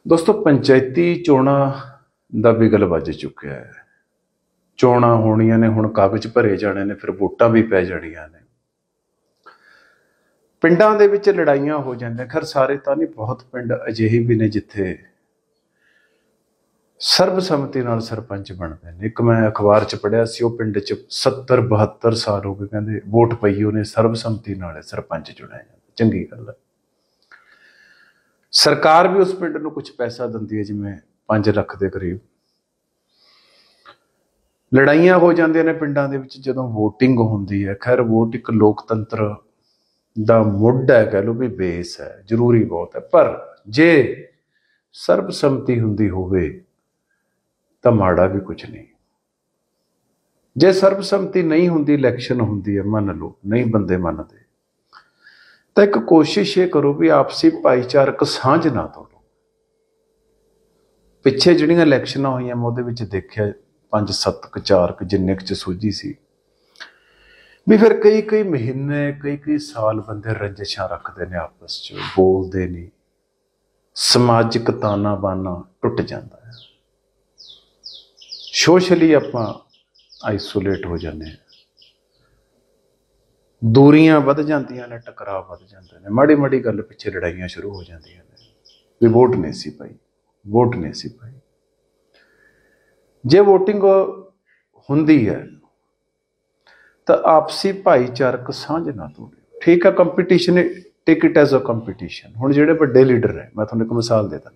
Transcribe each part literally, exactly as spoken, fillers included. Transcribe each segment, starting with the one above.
ਦੋਸਤੋ ਪੰਚਾਇਤੀ ਚੋਣਾਂ ਦਾ ਬਿਗਲ ਵੱਜ ਚੁੱਕਿਆ ਹੈ। ਚੋਣਾਂ ਹੋਣੀਆਂ ਨੇ, ਹੁਣ ਕਾਗਜ਼ ਭਰੇ ਜਾਣੇ ਨੇ, ਫਿਰ ਵੋਟਾਂ ਵੀ ਪੈ ਜਾਣੀਆਂ ਨੇ। ਪਿੰਡਾਂ ਦੇ ਵਿੱਚ ਲੜਾਈਆਂ ਹੋ ਜਾਂਦੀਆਂ। ਖੈਰ ਸਾਰੇ ਤਾਂ ਨਹੀਂ, ਬਹੁਤ ਪਿੰਡ ਅਜਿਹੇ ਵੀ ਨੇ ਜਿੱਥੇ ਸਰਬਸੰਮਤੀ ਨਾਲ ਸਰਪੰਚ ਬਣਦੇ ਨੇ। ਇੱਕ ਮੈਂ ਅਖਬਾਰ 'ਚ ਪੜ੍ਹਿਆ ਸੀ, ਉਹ ਪਿੰਡ 'ਚ ਸੱਤਰ ਬਹੱਤਰ ਸਾਲ ਹੋ ਗਏ, ਕਹਿੰਦੇ ਵੋਟ ਪਈ ਉਹਨੇ, ਸਰਬਸੰਮਤੀ ਨਾਲ ਸਰਪੰਚ ਚੁਣਿਆ ਜਾਂਦਾ। ਚੰਗੀ ਗੱਲ ਹੈ। ਸਰਕਾਰ ਵੀ ਉਸ ਪਿੰਡ ਨੂੰ ਕੁਝ ਪੈਸਾ ਦਿੰਦੀ ਹੈ, ਜਿਵੇਂ ਪੰਜ ਲੱਖ ਦੇ ਕਰੀਬ। ਲੜਾਈਆਂ ਹੋ ਜਾਂਦੀਆਂ ਨੇ ਪਿੰਡਾਂ ਦੇ ਵਿੱਚ ਜਦੋਂ ਵੋਟਿੰਗ ਹੁੰਦੀ ਹੈ। ਖੈਰ ਵੋਟ ਇੱਕ ਲੋਕਤੰਤਰ ਦਾ ਮੁੱਢ ਹੈ, ਕਹਿ ਲਓ ਵੀ ਬੇਸ ਹੈ, ਜ਼ਰੂਰੀ ਬਹੁਤ ਹੈ। ਪਰ ਜੇ ਸਰਬਸੰਮਤੀ ਹੁੰਦੀ ਹੋਵੇ ਤਾਂ ਮਾੜਾ ਵੀ ਕੁਝ ਨਹੀਂ। ਜੇ ਸਰਬਸੰਮਤੀ ਨਹੀਂ ਹੁੰਦੀ, ਇਲੈਕਸ਼ਨ ਹੁੰਦੀ ਹੈ, ਮੰਨ ਲਓ ਨਹੀਂ ਬੰਦੇ ਮੰਨਦੇ, ਤਾਂ ਇੱਕ ਕੋਸ਼ਿਸ਼ ਇਹ ਕਰੋ ਵੀ ਆਪਸੀ ਭਾਈਚਾਰਕ ਸਾਂਝ ਨਾ ਤੋੜੋ। ਪਿੱਛੇ ਜਿਹੜੀਆਂ ਇਲੈਕਸ਼ਨਾਂ ਹੋਈਆਂ ਮੈਂ ਉਹਦੇ ਵਿੱਚ ਦੇਖਿਆ, ਪੰਜ ਸੱਤ ਕੁ ਚਾਰ ਕੁ ਜਿੰਨੇ ਕੁ 'ਚ ਸੂਝੀ ਸੀ ਵੀ ਫਿਰ ਕਈ ਕਈ ਮਹੀਨੇ ਕਈ ਕਈ ਸਾਲ ਬੰਦੇ ਰੰਜਿਸ਼ਾਂ ਰੱਖਦੇ ਨੇ, ਆਪਸ 'ਚ ਬੋਲਦੇ ਨਹੀਂ, ਸਮਾਜਿਕ ਤਾਣਾ ਬਾਣਾ ਟੁੱਟ ਜਾਂਦਾ ਹੈ। ਸੋਸ਼ਲੀ ਆਪਾਂ ਆਈਸੋਲੇਟ ਹੋ ਜਾਂਦੇ ਹਾਂ, ਦੂਰੀਆਂ ਵੱਧ ਜਾਂਦੀਆਂ ਨੇ, ਟਕਰਾਅ ਵੱਧ ਜਾਂਦੇ ਨੇ। ਮਾੜੀ ਮਾੜੀ ਗੱਲ ਪਿੱਛੇ ਲੜਾਈਆਂ ਸ਼ੁਰੂ ਹੋ ਜਾਂਦੀਆਂ ਨੇ ਵੀ ਵੋਟ ਨਹੀਂ ਸੀ ਪਾਈ, ਵੋਟ ਨਹੀਂ ਸੀ ਪਾਈ। ਜੇ ਵੋਟਿੰਗ ਹੁੰਦੀ ਹੈ ਤਾਂ ਆਪਸੀ ਭਾਈਚਾਰਕ ਸਾਂਝ ਨਾ ਤੋੜਿਓ। ਠੀਕ ਹੈ, competition, take it as a competition. ਹੁਣ ਜਿਹੜੇ ਵੱਡੇ ਲੀਡਰ ਨੇ, ਮੈਂ ਤੁਹਾਨੂੰ ਇੱਕ ਮਿਸਾਲ ਦੇ ਦਿੰਦਾ,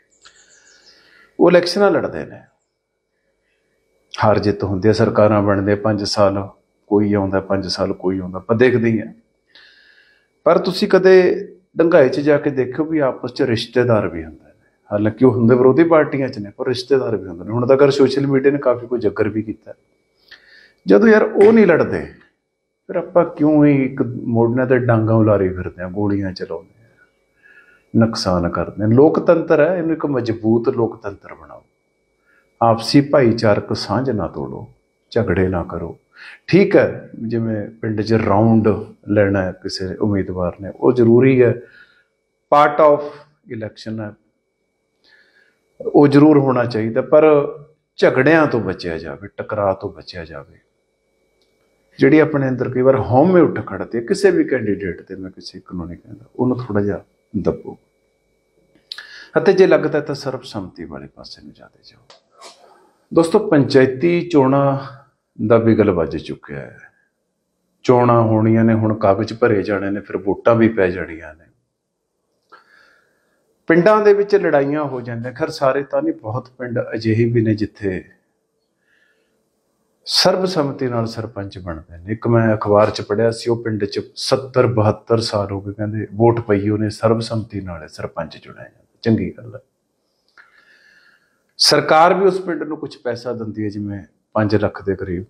ਉਹ ਇਲੈਕਸ਼ਨਾਂ ਲੜਦੇ ਨੇ, ਹਾਰ ਜਿੱਤ ਹੁੰਦੀ ਹੈ, ਸਰਕਾਰਾਂ ਬਣਦੇ ਪੰਜ ਸਾਲ ਕੋਈ ਆਉਂਦਾ, ਪੰਜ ਸਾਲ ਕੋਈ ਆਉਂਦਾ, ਆਪਾਂ ਦੇਖਦੇ ਹੀ ਹਾਂ। ਪਰ ਤੁਸੀਂ ਕਦੇ ਡੰਗਾਈ 'ਚ ਜਾ ਕੇ ਦੇਖੋ ਵੀ ਆਪਸ 'ਚ ਰਿਸ਼ਤੇਦਾਰ ਵੀ ਹੁੰਦੇ ਨੇ। ਹਾਲਾਂਕਿ ਉਹ ਹੁੰਦੇ ਵਿਰੋਧੀ ਪਾਰਟੀਆਂ 'ਚ ਨੇ, ਪਰ ਰਿਸ਼ਤੇਦਾਰ ਵੀ ਹੁੰਦੇ ਨੇ। ਹੁਣ ਤੱਕ ਸੋਸ਼ਲ ਮੀਡੀਆ ਨੇ ਕਾਫੀ ਕੁਝ ਜ਼ਿਕਰ ਵੀ ਕੀਤਾ। ਜਦੋਂ ਯਾਰ ਉਹ ਨਹੀਂ ਲੜਦੇ, ਫਿਰ ਆਪਾਂ ਕਿਉਂ ਹੀ ਇੱਕ ਮੋਢਿਆਂ ਤੇ ਡਾਂਗਾਂ ਉਲਾਰੀ ਫਿਰਦੇ ਹਾਂ, ਗੋਲੀਆਂ ਚਲਾਉਂਦੇ ਹਾਂ, ਨੁਕਸਾਨ ਕਰਦੇ ਹਾਂ। ਲੋਕਤੰਤਰ ਹੈ, ਇਹਨੂੰ ਇੱਕ ਮਜ਼ਬੂਤ ਲੋਕਤੰਤਰ ਬਣਾਓ। ਆਪਸੀ ਭਾਈਚਾਰਕ ਸਾਂਝ ਨਾ ਤੋੜੋ, ਝਗੜੇ ਨਾ ਕਰੋ। ਠੀਕ ਹੈ, ਜਿਵੇਂ ਪਿੰਡ 'ਚ ਰਾਊਂਡ ਲੈਣਾ ਹੈ ਕਿਸੇ ਉਮੀਦਵਾਰ ਨੇ, ਉਹ ਜ਼ਰੂਰੀ ਹੈ, ਪਾਰਟ ਆਫ ਇਲੈਕਸ਼ਨ ਹੈ, ਉਹ ਜ਼ਰੂਰ ਹੋਣਾ ਚਾਹੀਦਾ। ਪਰ ਝਗੜਿਆਂ ਤੋਂ ਬਚਿਆ ਜਾਵੇ, ਟਕਰਾਅ ਤੋਂ ਬਚਿਆ ਜਾਵੇ। ਜਿਹੜੀ ਆਪਣੇ ਅੰਦਰ ਕਈ ਵਾਰ ਹਉਮੈ ਉੱਠ ਖੜਦੀ ਹੈ ਕਿਸੇ ਵੀ ਕੈਂਡੀਡੇਟ ਤੇ, ਮੈਂ ਕਿਸੇ ਇੱਕ ਨੂੰ ਨਹੀਂ ਕਹਿੰਦਾ, ਉਹਨੂੰ ਥੋੜ੍ਹਾ ਜਿਹਾ ਦੱਬੋ, ਅਤੇ ਜੇ ਲੱਗਦਾ ਤਾਂ ਸਰਬਸੰਮਤੀ ਵਾਲੇ ਪਾਸੇ ਨੂੰ ਜ਼ਿਆਦਾ ਜਾਓ। ਦੋਸਤੋ ਪੰਚਾਇਤੀ ਚੋਣਾਂ ਦਾ ਬਿਗਲ ਵੱਜ ਚੁੱਕਿਆ ਹੈ। ਚੋਣਾਂ ਹੋਣੀਆਂ ਨੇ, ਹੁਣ ਕਾਗਜ਼ ਭਰੇ ਜਾਣੇ ਨੇ, ਫਿਰ ਵੋਟਾਂ ਵੀ ਪੈ ਜਾਣੀਆਂ ਨੇ। ਪਿੰਡਾਂ ਦੇ ਵਿੱਚ ਲੜਾਈਆਂ ਹੋ ਜਾਂਦੀਆਂ। ਖੈਰ ਸਾਰੇ ਤਾਂ ਨਹੀਂ, ਬਹੁਤ ਪਿੰਡ ਅਜਿਹੇ ਵੀ ਨੇ ਜਿੱਥੇ ਸਰਬਸੰਮਤੀ ਨਾਲ ਸਰਪੰਚ ਬਣਦੇ ਨੇ। ਇੱਕ ਮੈਂ ਅਖਬਾਰ 'ਚ ਪੜ੍ਹਿਆ ਸੀ, ਉਹ ਪਿੰਡ 'ਚ ਸੱਤਰ ਬਹੱਤਰ ਸਾਲ ਹੋ ਗਏ, ਕਹਿੰਦੇ ਵੋਟ ਪਈ ਉਹਨੇ, ਸਰਬਸੰਮਤੀ ਨਾਲ ਸਰਪੰਚ ਚੁਣਿਆ ਜਾਂਦਾ। ਚੰਗੀ ਗੱਲ ਹੈ। ਸਰਕਾਰ ਵੀ ਉਸ ਪਿੰਡ ਨੂੰ ਕੁਝ ਪੈਸਾ ਦਿੰਦੀ ਹੈ, ਜਿਵੇਂ ਪੰਜ ਲੱਖ ਦੇ ਕਰੀਬ।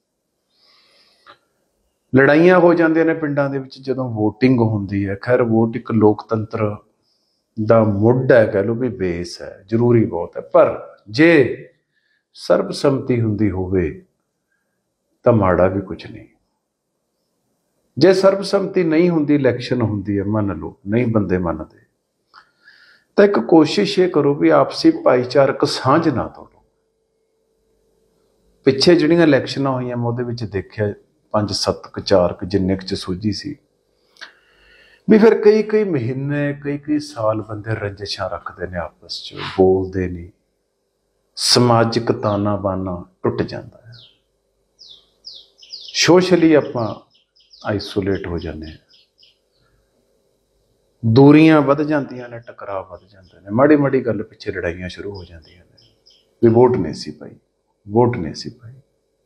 ਲੜਾਈਆਂ ਹੋ ਜਾਂਦੀਆਂ ਨੇ ਪਿੰਡਾਂ ਦੇ ਵਿੱਚ ਜਦੋਂ ਵੋਟਿੰਗ ਹੁੰਦੀ ਹੈ। ਖੈਰ ਵੋਟ ਇੱਕ ਲੋਕਤੰਤਰ ਦਾ ਮੁੱਢ ਹੈ, ਕਹਿ ਲਓ ਵੀ ਬੇਸ ਹੈ, ਜ਼ਰੂਰੀ ਬਹੁਤ ਹੈ। ਪਰ ਜੇ ਸਰਬਸੰਮਤੀ ਹੁੰਦੀ ਹੋਵੇ ਤਾਂ ਮਾੜਾ ਵੀ ਕੁਝ ਨਹੀਂ। ਜੇ ਸਰਬਸੰਮਤੀ ਨਹੀਂ ਹੁੰਦੀ, ਇਲੈਕਸ਼ਨ ਹੁੰਦੀ ਹੈ, ਮੰਨ ਲਓ ਨਹੀਂ ਬੰਦੇ ਮੰਨਦੇ, ਤਾਂ ਇੱਕ ਕੋਸ਼ਿਸ਼ ਇਹ ਕਰੋ ਵੀ ਆਪਸੀ ਭਾਈਚਾਰਕ ਸਾਂਝ ਨਾ ਤੋੜੋ। ਪਿੱਛੇ ਜਿਹੜੀਆਂ ਇਲੈਕਸ਼ਨਾਂ ਹੋਈਆਂ ਮੈਂ ਉਹਦੇ ਵਿੱਚ ਦੇਖਿਆ, ਪੰਜ ਸੱਤ ਕੁ ਚਾਰ ਕੁ ਜਿੰਨੇ ਕੁ 'ਚ ਸੂਝੀ ਸੀ ਵੀ ਫਿਰ ਕਈ ਕਈ ਮਹੀਨੇ ਕਈ ਕਈ ਸਾਲ ਬੰਦੇ ਰੰਜਿਸ਼ਾਂ ਰੱਖਦੇ ਨੇ, ਆਪਸ 'ਚ ਬੋਲਦੇ ਨਹੀਂ, ਸਮਾਜਿਕ ਤਾਣਾ ਬਾਣਾ ਟੁੱਟ ਜਾਂਦਾ ਹੈ। ਸੋਸ਼ਲੀ ਆਪਾਂ ਆਈਸੋਲੇਟ ਹੋ ਜਾਂਦੇ ਹਾਂ, ਦੂਰੀਆਂ ਵੱਧ ਜਾਂਦੀਆਂ ਨੇ, ਟਕਰਾਅ ਵੱਧ ਜਾਂਦੇ ਨੇ। ਮਾੜੀ ਮਾੜੀ ਗੱਲ ਪਿੱਛੇ ਲੜਾਈਆਂ ਸ਼ੁਰੂ ਹੋ ਜਾਂਦੀਆਂ ਨੇ ਵੀ ਵੋਟ ਨਹੀਂ ਸੀ ਪਾਈ, ਵੋਟ ਨਹੀਂ ਸੀ ਪਾਈ।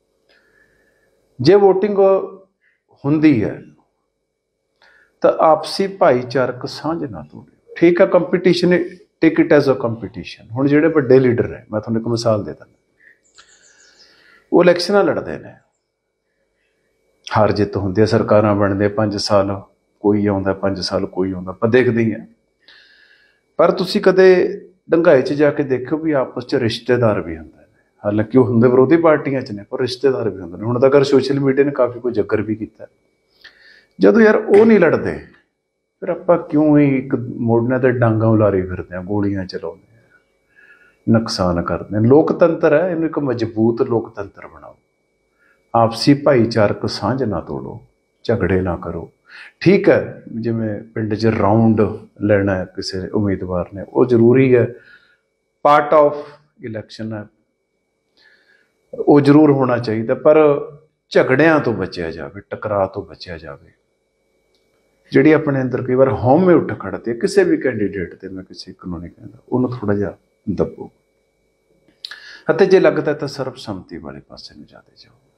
ਜੇ ਵੋਟਿੰਗ ਹੁੰਦੀ ਹੈ ਤਾਂ ਆਪਸੀ ਭਾਈਚਾਰਕ ਸਾਂਝ ਨਾ ਤੋੜਿਓ। ਠੀਕ ਹੈ, competition, take it as a competition. ਹੁਣ ਜਿਹੜੇ ਵੱਡੇ ਲੀਡਰ ਨੇ, ਮੈਂ ਤੁਹਾਨੂੰ ਇੱਕ ਮਿਸਾਲ ਦੇ ਦਿੰਦਾ, ਉਹ ਇਲੈਕਸ਼ਨਾਂ ਲੜਦੇ ਨੇ, ਹਾਰ ਜਿੱਤ ਹੁੰਦੀ ਹੈ, ਸਰਕਾਰਾਂ ਬਣਦੇ ਪੰਜ ਸਾਲ ਕੋਈ ਆਉਂਦਾ, ਪੰਜ ਸਾਲ ਕੋਈ ਆਉਂਦਾ, ਆਪਾਂ ਦੇਖਦੇ ਹੀ ਹਾਂ। ਪਰ ਤੁਸੀਂ ਕਦੇ ਡੰਗਾਈ 'ਚ ਜਾ ਕੇ ਦੇਖੋ ਵੀ ਆਪਸ 'ਚ ਰਿਸ਼ਤੇਦਾਰ ਵੀ ਹੁੰਦੇ ਨੇ। ਹਾਲਾਂਕਿ ਉਹ ਹੁੰਦੇ ਵਿਰੋਧੀ ਪਾਰਟੀਆਂ 'ਚ ਨੇ, ਪਰ ਰਿਸ਼ਤੇਦਾਰ ਵੀ ਹੁੰਦੇ ਨੇ। ਹੁਣ ਤੱਕ ਸੋਸ਼ਲ ਮੀਡੀਆ ਨੇ ਕਾਫੀ ਕੁਝ ਜ਼ਿਕਰ ਵੀ ਕੀਤਾ। ਜਦੋਂ ਯਾਰ ਉਹ ਨਹੀਂ ਲੜਦੇ, ਫਿਰ ਆਪਾਂ ਕਿਉਂ ਹੀ ਇੱਕ ਮੋਢਿਆਂ ਤੇ ਡਾਂਗਾਂ ਉਲਾਰੀ ਫਿਰਦੇ ਹਾਂ, ਗੋਲੀਆਂ ਚਲਾਉਂਦੇ ਹਾਂ, ਨੁਕਸਾਨ ਕਰਦੇ ਨੇ। ਲੋਕਤੰਤਰ ਹੈ, ਇਹਨੂੰ ਇੱਕ ਮਜ਼ਬੂਤ ਲੋਕਤੰਤਰ ਬਣਾਓ। ਆਪਸੀ ਭਾਈਚਾਰਕ ਸਾਂਝ ਨਾ ਤੋੜੋ, ਝਗੜੇ ਨਾ ਕਰੋ। ਠੀਕ ਹੈ, ਜਿਵੇਂ ਪਿੰਡ 'ਚ ਰਾਊਂਡ ਲੈਣਾ ਹੈ ਕਿਸੇ ਉਮੀਦਵਾਰ ਨੇ, ਉਹ ਜ਼ਰੂਰੀ ਹੈ, ਪਾਰਟ ਆਫ ਇਲੈਕਸ਼ਨ ਹੈ, ਉਹ ਜ਼ਰੂਰ ਹੋਣਾ ਚਾਹੀਦਾ, ਪਰ ਝਗੜਿਆਂ ਤੋਂ ਬਚਿਆ ਜਾਵੇ, ਟਕਰਾਅ ਤੋਂ ਬਚਿਆ ਜਾਵੇ। ਜਿਹੜੀ ਆਪਣੇ ਅੰਦਰ ਕਈ ਵਾਰ ਹਉਮੈ ਉੱਠ ਖੜਦੀ ਹੈ ਕਿਸੇ ਵੀ ਕੈਂਡੀਡੇਟ 'ਤੇ, ਮੈਂ ਕਿਸੇ ਇੱਕ ਨੂੰ ਨਹੀਂ ਕਹਿੰਦਾ, ਉਹਨੂੰ ਥੋੜ੍ਹਾ ਜਿਹਾ ਦੱਬੋ, ਅਤੇ ਜੇ ਲੱਗਦਾ ਤਾਂ ਸਰਬਸੰਮਤੀ ਵਾਲੇ ਪਾਸੇ ਨੂੰ ਜ਼ਿਆਦਾ ਜਾਓ।